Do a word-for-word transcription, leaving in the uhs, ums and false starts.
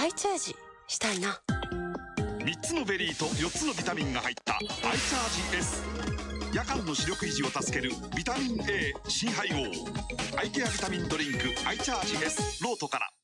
アイチェージしたいな。 みっつのベリーとよっつのビタミンが入ったアイチャージ エス。 夜間の視力維持を助けるビタミン A 新配合アイケアビタミンドリンクアイチャージ エス ロートから。